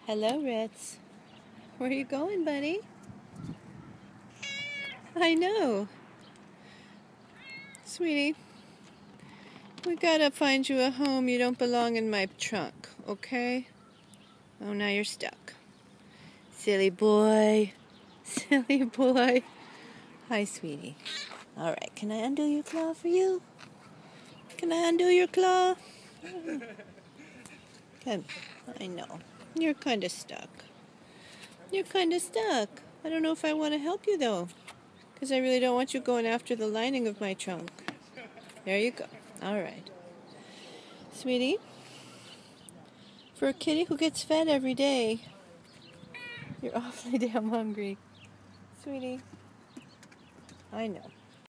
Hello, Ritz. Where are you going, buddy? I know. Sweetie, we gotta find you a home. You don't belong in my trunk, okay? Oh, now you're stuck. Silly boy. Silly boy. Hi, sweetie. All right, can I undo your claw for you? Can I undo your claw? Come. I know. You're kind of stuck. You're kind of stuck. I don't know if I want to help you, though, because I really don't want you going after the lining of my trunk. There you go. All right. Sweetie, for a kitty who gets fed every day, you're awfully damn hungry. Sweetie, I know.